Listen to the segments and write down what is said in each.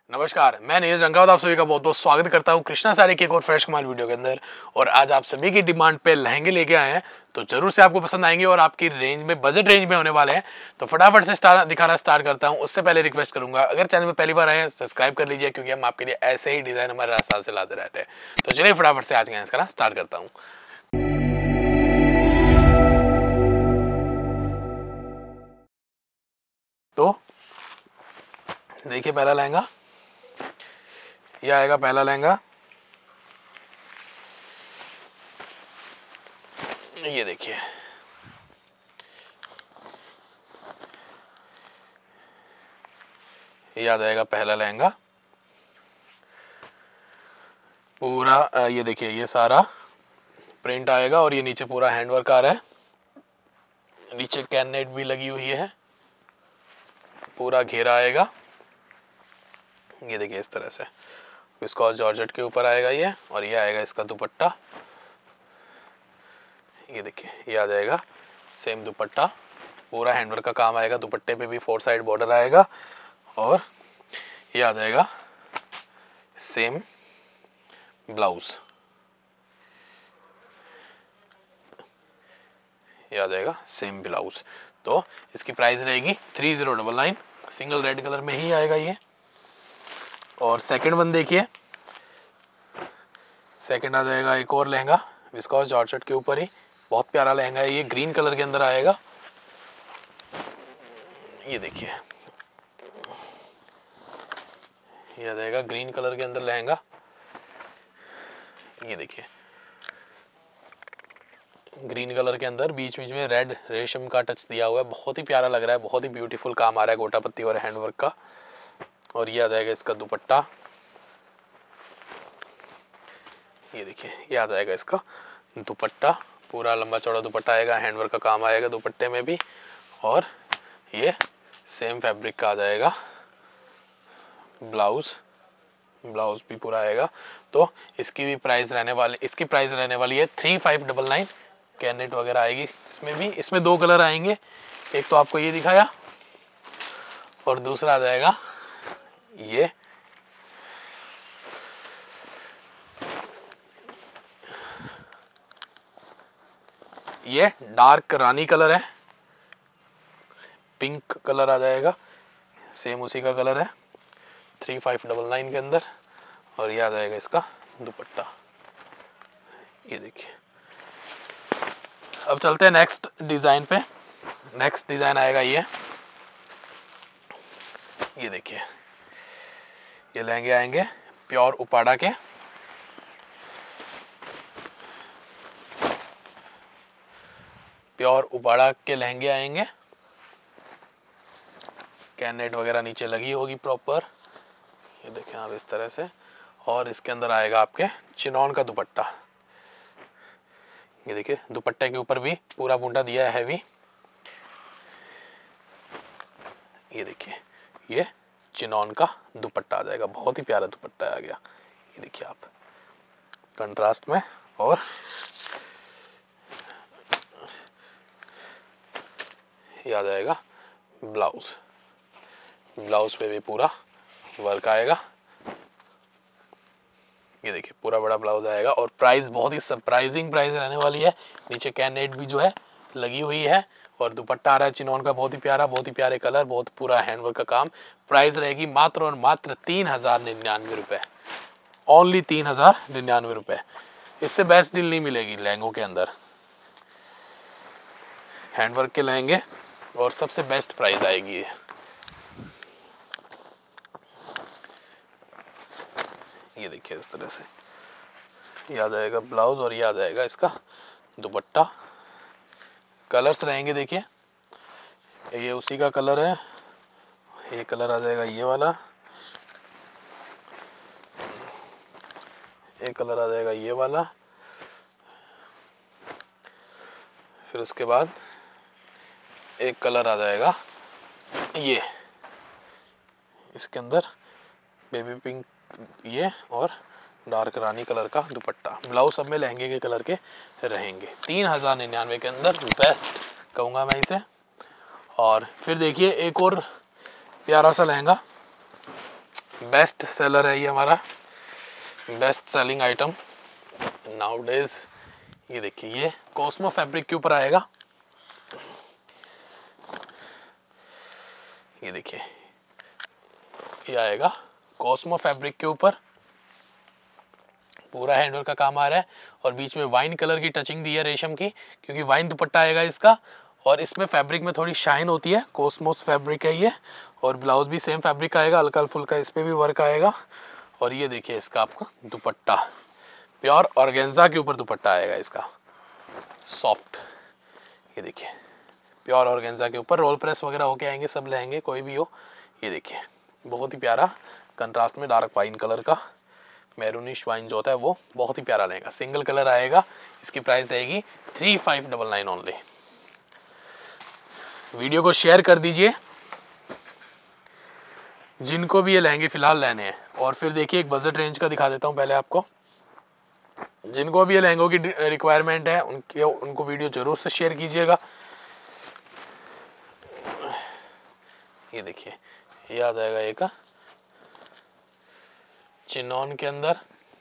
नमस्कार, मैं नीरज रंगावत आप सभी का बहुत बहुत स्वागत करता हूं कृष्णा साड़ी की एक और फ्रेश कमाल वीडियो के अंदर। और आज आप सभी की डिमांड पे लहंगे लेके आए हैं, तो जरूर से आपको पसंद आएंगे और आपकी रेंज में, बजट रेंज में होने वाले हैं। तो फटाफट से दिखाना स्टार्ट करता हूं। उससे पहले रिक्वेस्ट करूंगा, अगर चैनल में पहली बार आए हैं सब्सक्राइब कर लीजिए, क्योंकि हम आपके लिए ऐसे ही डिजाइन हमारे रास्ते से लाते रहते हैं। तो चलिए फटाफट से आज का स्टार्ट करता हूँ। तो देखिए पहला लहंगा, ये आएगा पहला लहंगा। ये देखिए, ये आ जाएगा पहला लहंगा पूरा। ये देखिए, ये सारा प्रिंट आएगा और ये नीचे पूरा हैंडवर्क आ रहा है। नीचे कैननेट भी लगी हुई है, पूरा घेरा आएगा। ये देखिए इस तरह से विस्कोस जॉर्जेट के ऊपर आएगा ये, और ये आएगा इसका दुपट्टा। ये देखिए, ये आ जाएगा सेम दुपट्टा, पूरा हैंडवर्क का काम आएगा। दुपट्टे पे भी 4 साइड बॉर्डर आएगा, और ये आ जाएगा सेम ब्लाउज। ये आ जाएगा सेम ब्लाउज। तो इसकी प्राइस रहेगी 3099, सिंगल रेड कलर में ही आएगा ये। और सेकंड वन देखिए, सेकंड आ जाएगा एक और लहंगा विस्कोस जॉर्जेट के ऊपर ही। बहुत प्यारा लहंगा है ये, ग्रीन कलर के अंदर आएगा। ये देखिए, ये आ जाएगा ग्रीन कलर के अंदर लहंगा। ये देखिए, ग्रीन कलर के अंदर बीच बीच में रेड रेशम का टच दिया हुआ है। बहुत ही प्यारा लग रहा है, बहुत ही ब्यूटीफुल काम आ रहा है गोटा पत्ती और हैंडवर्क का। और ये आ जाएगा इसका दुपट्टा। ये देखिए, ये आ जाएगा इसका दुपट्टा, पूरा लंबा चौड़ा दुपट्टा आएगा, हैंडवर्क का काम आएगा दुपट्टे में भी। और ये सेम फैब्रिक का आ जाएगा ब्लाउज, ब्लाउज भी पूरा आएगा। तो इसकी भी प्राइस रहने वाली है 3599। कैननेट वगैरह आएगी इसमें भी। इसमें 2 कलर आएंगे, एक तो आपको ये दिखाया, और दूसरा आ जाएगा ये डार्क रानी कलर है, पिंक कलर आ जाएगा, सेम उसी का कलर है 3599 के अंदर। और ये आ जाएगा इसका दुपट्टा। ये देखिए, अब चलते हैं नेक्स्ट डिज़ाइन पे। नेक्स्ट डिज़ाइन आएगा ये देखिए, ये लहंगे आएंगे प्योर उपाड़ा के। प्योर उपाड़ा के लहंगे आएंगे, कैननेट वगैरह नीचे लगी होगी प्रॉपर। ये देखें आप इस तरह से। और इसके अंदर आएगा आपके चिनॉन का दुपट्टा। ये देखिए, दुपट्टे के ऊपर भी पूरा बूंदा दिया है हैवी। ये देखिए, ये चिनॉन का दुपट्टा आ जाएगा, बहुत ही प्यारा दुपट्टा आ गया। ये देखिए आप कंट्रास्ट में। और ये आ जाएगा ब्लाउज, ब्लाउज पे भी पूरा वर्क आएगा। ये देखिए, पूरा बड़ा ब्लाउज आएगा। और प्राइस बहुत ही सरप्राइजिंग प्राइस रहने वाली है। नीचे कैननेट भी जो है लगी हुई है, और दुपट्टा आ रहा है चिनॉन का, बहुत ही प्यारा, बहुत ही प्यारे कलर, बहुत पूरा हैंडवर्क का काम। प्राइस रहेगी मात्र और मात्र 3099 रुपये, ओनली 3099 रुपये। इससे बेस्ट डील नहीं मिलेगी लहंगों के अंदर। हैंडवर्क के लहंगे और सबसे बेस्ट प्राइस आएगी। ये देखिए इस तरह से ये आ जाएगा ब्लाउज, और ये आ जाएगा इसका दुपट्टा। कलर्स रहेंगे देखिए, ये उसी का कलर है। ये कलर आ जाएगा ये वाला, एक कलर आ जाएगा ये वाला, फिर उसके बाद एक कलर आ जाएगा ये, इसके अंदर बेबी पिंक ये, और डार्क रानी कलर का दुपट्टा। ब्लाउज सब में लहंगे के कलर के रहेंगे। 3099 के अंदर बेस्ट कहूँगा मैं इसे। और फिर देखिए एक और प्यारा सा लहंगा, बेस्ट सेलर है ये हमारा, best selling item nowadays. ये देखिए ये कॉस्मो फैब्रिक के ऊपर आएगा। ये देखिए ये आएगा कॉस्मो फैब्रिक के ऊपर, पूरा हैंडवर्क का काम आ रहा है और बीच में वाइन कलर की टचिंग दी है रेशम की, क्योंकि वाइन दुपट्टा आएगा इसका। और इसमें फैब्रिक में थोड़ी शाइन होती है, कॉस्मोस फैब्रिक है ये। और ब्लाउज भी सेम फैब्रिक आएगा, हल्का फुल्का इस पर भी वर्क आएगा। और ये देखिए इसका आपका दुपट्टा, प्योर ऑर्गेन्जा के ऊपर दुपट्टा आएगा इसका, सॉफ्ट। ये देखिए प्योर ऑर्गेन्जा के ऊपर रोल प्रेस वगैरह होके आएंगे सब लहंगे, कोई भी हो। ये देखिए बहुत ही प्यारा कंट्रास्ट में डार्क वाइन कलर का, मैरूनिश वाइन जो होता है वो, बहुत ही प्यारा लहंगा। सिंगल कलर आएगा, इसकी प्राइस रहेगी 3599 ओनली। वीडियो को शेयर कर दीजिए जिनको भी ये लहंगे फिलहाल लेने हैं। और फिर देखिए एक बजट रेंज का दिखा देता हूँ पहले आपको। जिनको भी ये लहंगों की रिक्वायरमेंट है उनको वीडियो जरूर से शेयर कीजिएगा। ये देखिए ये आ जाएगा एक चिनॉन के अंदर,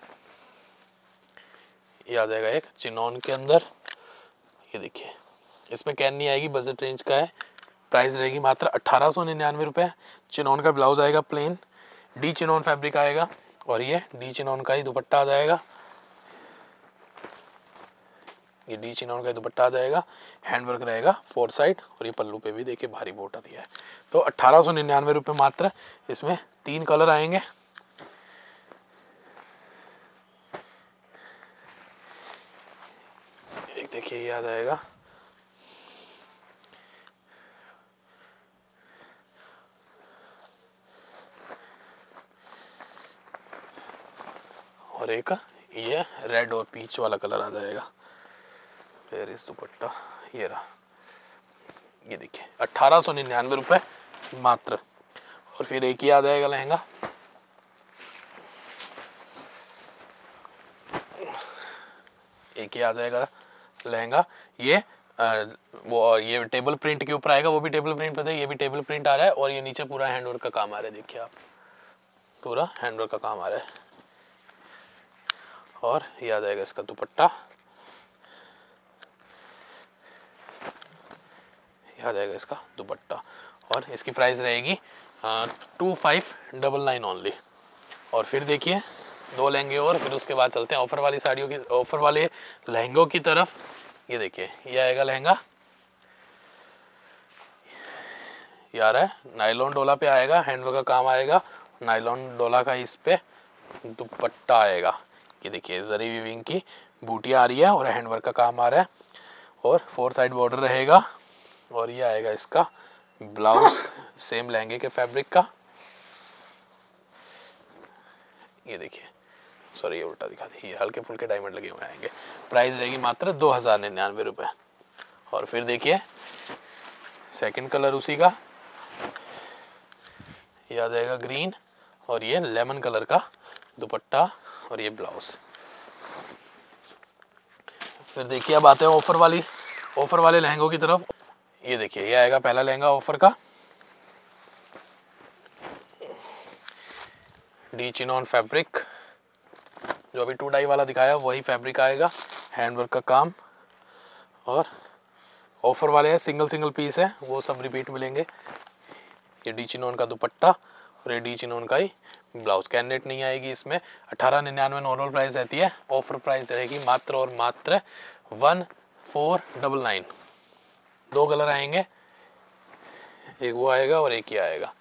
ये आ जाएगा एक चिनॉन के अंदर। ये देखिए इसमें कैन नहीं आएगी, बजट रेंज का है। प्राइस रहेगी मात्र 1899 रुपये। चिनॉन का ब्लाउज आएगा प्लेन, डी चिनॉन फैब्रिक आएगा और ये डी चिनॉन का ही दुपट्टा आ जाएगा। ये डी चिनॉन का दुपट्टा आ जाएगा, हैंडवर्क रहेगा 4 साइड और ये पल्लू पे भी देखिए भारी बोटा दिया है। तो 1899 रुपये मात्र। इसमें 3 कलर आएंगे। एक देखिए ये आ जाएगा और एक ये रेड और पीच वाला कलर आ जाएगा। फिर इस दुपट्टा ये रहा। ये देखिए 1899 रुपये मात्र। और फिर एक ही आ जाएगा लहंगा, एक ही आ जाएगा लहंगा। ये वो ये टेबल प्रिंट के ऊपर आएगा, वो भी टेबल प्रिंट पता है, ये भी टेबल प्रिंट आ रहा है। और ये नीचे पूरा हैंडवर्क का काम आ रहा है, देखिए आप पूरा हैंडवर्क का काम आ रहा है। और ये आ जाएगा इसका दुपट्टा, ये आ जाएगा इसका दुपट्टा। और इसकी प्राइस रहेगी 2599 ओनली। और फिर देखिए 2 लहंगे और, फिर उसके बाद चलते हैं ऑफर वाली साड़ियों की, ऑफर वाले लहंगों की तरफ। ये देखिए ये आएगा लहंगा, ये आ रहा है नायलॉन डोला पे आएगा, हैंडवर्क का काम आएगा। नायलॉन डोला का इस पे दुपट्टा आएगा। ये देखिए जरी वीविंग की बूटियाँ आ रही है और हैंडवर्क का काम आ रहा है और 4 साइड बॉर्डर रहेगा। और ये आएगा इसका ब्लाउज सेम लहंगे के फैब्रिक का। ये देखिए सॉरी ये उल्टा दिखा दी, ये हल्के फुल्के डायमंड लगे हुए आएंगे। प्राइस रहेगी मात्र 2099 रुपये। और फिर देखिए सेकंड कलर उसी का, ये आ जाएगा ग्रीन और ये लेमन कलर का दुपट्टा और ये ब्लाउज। फिर देखिए अब आते हैं ऑफर वाले लहंगों की तरफ। ये देखिए ये आएगा पहला लहंगा ऑफर का, डी चिनॉन फैब्रिक, जो अभी 2 डाई वाला दिखाया वही फैब्रिक आएगा, हैंडवर्क का काम। और ऑफर वाले हैं सिंगल पीस है, वो सब रिपीट मिलेंगे। ये डी चिनॉन का दुपट्टा और ये डी चिनॉन का ही ब्लाउज। कैननेट नहीं आएगी इसमें। 1899 नॉर्मल प्राइस रहती है, ऑफर प्राइस रहेगी मात्र और मात्र 1499। 2 कलर आएंगे, एक वो आएगा और एक ही आएगा।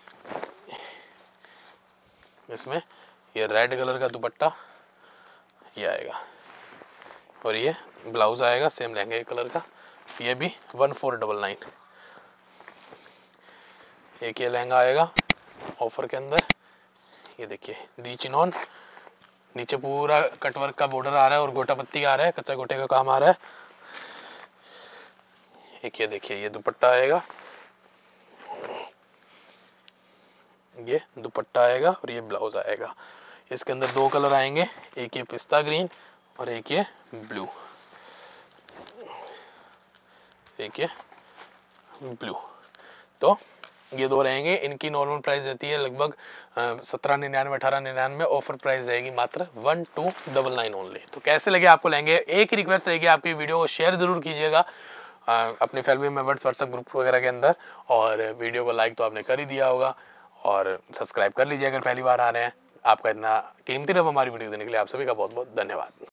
इसमें ये रेड कलर का दुपट्टा ये आएगा और ये ब्लाउज आएगा सेम लहंगे कलर का, ये भी 1499। एक ये लहंगा आएगा ऑफर के अंदर। ये देखिए डी चिनॉन, नीचे पूरा कटवर्क का बॉर्डर आ रहा है और गोटा पत्ती आ रहा है, कच्चा गोटे का काम आ रहा है। एक ये देखिए ये दुपट्टा आएगा, ये दुपट्टा आएगा और ये ब्लाउज आएगा। इसके अंदर 2 कलर आएंगे, एक ये पिस्ता ग्रीन और एक ये ब्लू, एक ये ब्लू। तो ये दो रहेंगे। इनकी नॉर्मल प्राइस रहती है लगभग 1799 1899, ऑफर प्राइस रहेगी मात्र 1299 ओनली। तो कैसे लगे आपको लहंगे? एक ही रिक्वेस्ट रहेगी आपकी, वीडियो को शेयर जरूर कीजिएगा अपने फैमिली मेंबर्स व्हाट्सएप ग्रुप वगैरह के अंदर, और वीडियो को लाइक तो आपने कर ही दिया होगा, और सब्सक्राइब कर लीजिए अगर पहली बार आ रहे हैं। आपका इतना कीमती रकम हमारी वीडियो देने के लिए आप सभी का बहुत बहुत धन्यवाद।